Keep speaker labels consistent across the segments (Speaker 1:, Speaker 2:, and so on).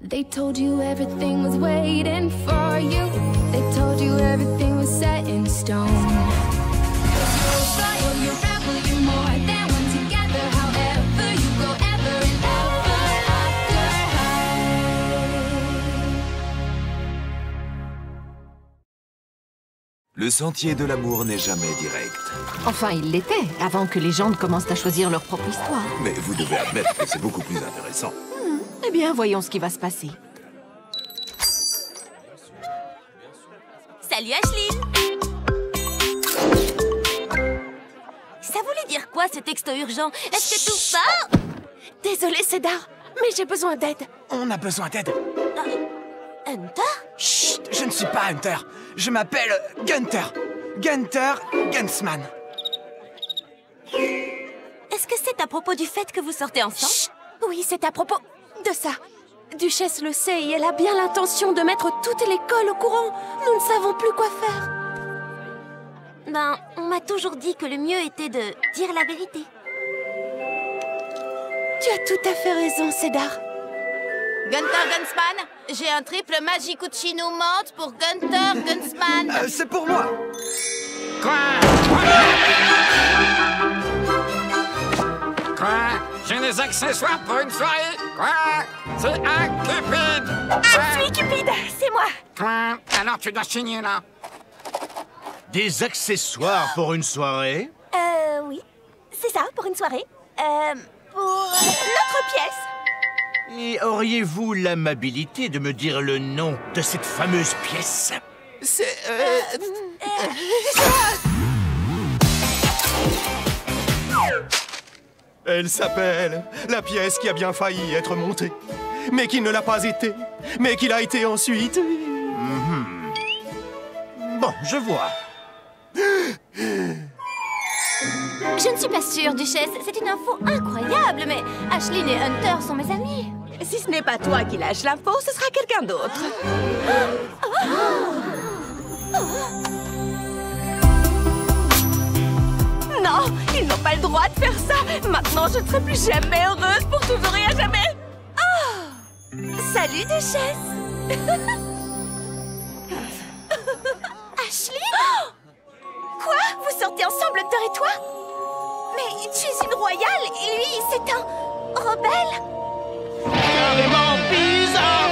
Speaker 1: They told you everything was waiting for you. They told you everything was set in stone. You're royal, you're rebel, you're more than one together. However you go, ever and ever after high.
Speaker 2: Le sentier de l'amour n'est jamais direct.
Speaker 3: Enfin, il l'était, avant que les gens ne commencent à choisir leur propre histoire.
Speaker 2: Mais vous devez admettre que c'est beaucoup plus intéressant.
Speaker 3: Eh bien, voyons ce qui va se passer.
Speaker 4: Salut Ashlyn! Ça voulait dire quoi ce texto urgent? Est-ce que tout va?
Speaker 3: Désolée, Cédar, mais j'ai besoin d'aide.
Speaker 5: On a besoin d'aide.
Speaker 4: Hunter?
Speaker 5: Chut, je ne suis pas Hunter. Je m'appelle Gunther. Gunther Gunzman.
Speaker 4: Est-ce que c'est à propos du fait que vous sortez ensemble?
Speaker 3: Chut. Oui, c'est à propos de ça. Duchesse le sait et elle a bien l'intention de mettre toute l'école au courant. Nous ne savons plus quoi faire.
Speaker 4: Ben, on m'a toujours dit que le mieux était de dire la vérité.
Speaker 3: Tu as tout à fait raison, Cédar.
Speaker 4: Gunther Gunzman, j'ai un triple Magicouchino menthe pour Gunther Gunzman.
Speaker 5: C'est pour moi.
Speaker 6: Quoi? J'ai des accessoires pour une soirée? Quoi? C'est un Cupide!
Speaker 3: Je suis Cupide, c'est moi.
Speaker 6: Quoi? Alors tu dois signer là.
Speaker 7: Des accessoires pour une soirée?
Speaker 4: Oui. C'est ça, pour une soirée. Pour notre pièce.
Speaker 7: Et auriez-vous l'amabilité de me dire le nom de cette fameuse pièce?
Speaker 5: C'est... Elle s'appelle la pièce qui a bien failli être montée, mais qui ne l'a pas été, mais qui l'a été ensuite.
Speaker 7: Bon, je vois.
Speaker 4: Je ne suis pas sûre, Duchesse. C'est une info incroyable, mais Ashlyn et Hunter sont mes amis.
Speaker 3: Si ce n'est pas toi qui lâche l'info, ce sera quelqu'un d'autre. Non, ils n'ont pas le droit de faire ça. Maintenant, je ne serai plus jamais heureuse pour toujours et à jamais. Oh! Salut, Duchesse. Ashlyn? Quoi? Vous sortez ensemble, Hunter et toi? Mais tu es une royale et lui, c'est un rebelle.
Speaker 7: Carrément bizarre!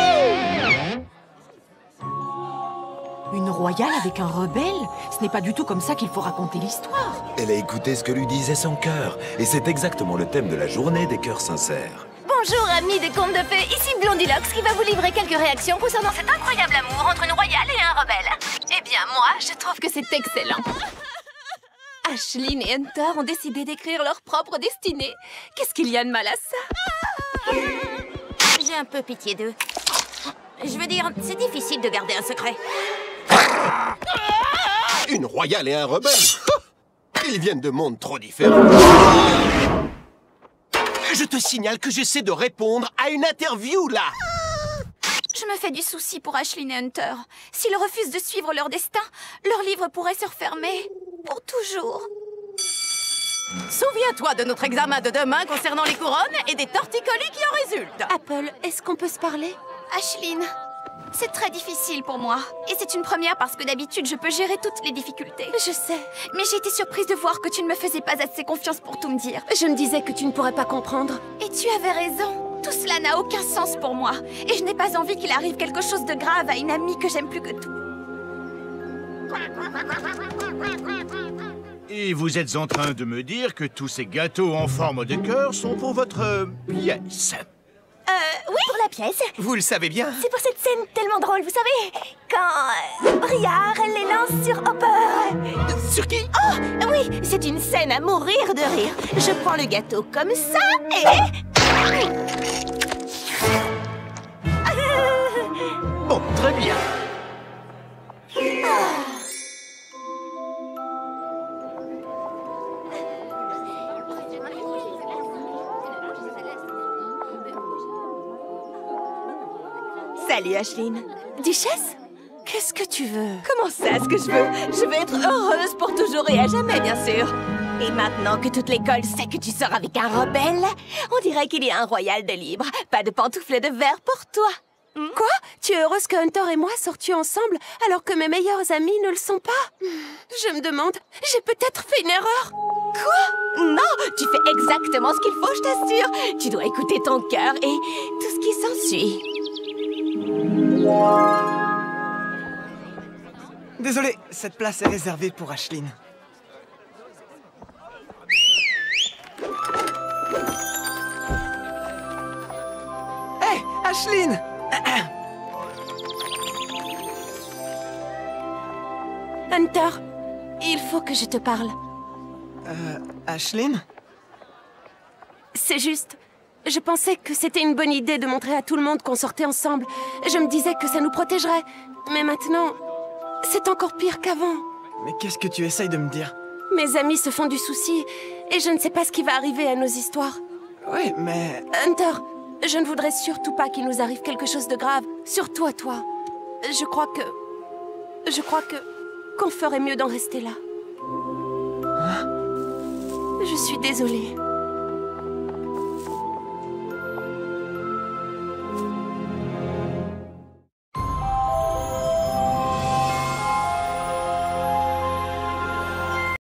Speaker 3: Une royale avec un rebelle? Ce n'est pas du tout comme ça qu'il faut raconter l'histoire.
Speaker 2: Elle a écouté ce que lui disait son cœur. Et c'est exactement le thème de la journée des cœurs sincères.
Speaker 4: Bonjour, amis des contes de fées. Ici Blondilox qui va vous livrer quelques réactions concernant cet incroyable amour entre une royale et un rebelle. Eh bien, moi, je trouve que c'est excellent.
Speaker 3: Ashlyn et Hunter ont décidé d'écrire leur propre destinée. Qu'est-ce qu'il y a de mal à ça?
Speaker 4: J'ai un peu pitié d'eux. Je veux dire, c'est difficile de garder un secret.
Speaker 8: Une royale et un rebelle? Ils viennent de mondes trop différents. Je te signale que j'essaie de répondre à une interview, là.
Speaker 4: Je me fais du souci pour Ashlyn et Hunter. S'ils refusent de suivre leur destin, leur livre pourrait se refermer. Pour toujours.
Speaker 3: Souviens-toi de notre examen de demain concernant les couronnes et des torticolis qui en résultent. Apple, est-ce qu'on peut se parler?
Speaker 4: Ashlyn, c'est très difficile pour moi. Et c'est une première parce que d'habitude, je peux gérer toutes les difficultés.
Speaker 3: Je sais.
Speaker 4: Mais j'ai été surprise de voir que tu ne me faisais pas assez confiance pour tout me dire.
Speaker 3: Je me disais que tu ne pourrais pas comprendre.
Speaker 4: Et tu avais raison. Tout cela n'a aucun sens pour moi. Et je n'ai pas envie qu'il arrive quelque chose de grave à une amie que j'aime plus que tout.
Speaker 7: Et vous êtes en train de me dire que tous ces gâteaux en forme de cœur sont pour votre pièce?
Speaker 4: Oui, pour la pièce.
Speaker 5: Vous le savez bien.
Speaker 4: C'est pour cette scène tellement drôle, vous savez, quand Briare les lance sur Hopper.
Speaker 5: Sur qui?
Speaker 4: Oh, oui, c'est une scène à mourir de rire. Je prends le gâteau comme ça et...
Speaker 7: Bon, très bien.
Speaker 3: Salut, Ashlyn. Duchesse? Qu'est-ce que tu veux? Comment ça, ce que je veux? Je veux être heureuse pour toujours et à jamais, bien sûr. Et maintenant que toute l'école sait que tu sors avec un rebelle, on dirait qu'il y a un royal de libre. Pas de pantoufles de verre pour toi.
Speaker 9: Quoi? Tu es heureuse que Hunter et moi sortions ensemble alors que mes meilleurs amis ne le sont pas? Je me demande, j'ai peut-être fait une erreur?
Speaker 3: Quoi? Non, tu fais exactement ce qu'il faut, je t'assure. Tu dois écouter ton cœur et tout ce qui s'ensuit.
Speaker 10: Désolé, cette place est réservée pour Aisling. Hé, Aisling!
Speaker 9: Hunter, il faut que je te parle.
Speaker 10: Aisling?
Speaker 9: C'est juste, je pensais que c'était une bonne idée de montrer à tout le monde qu'on sortait ensemble. Je me disais que ça nous protégerait. Mais maintenant, c'est encore pire qu'avant.
Speaker 10: Mais qu'est-ce que tu essayes de me dire?
Speaker 9: Mes amis se font du souci et je ne sais pas ce qui va arriver à nos histoires.
Speaker 10: Oui, mais...
Speaker 9: Hunter, je ne voudrais surtout pas qu'il nous arrive quelque chose de grave. Surtout à toi. Je crois qu'on ferait mieux d'en rester là. Je suis désolée.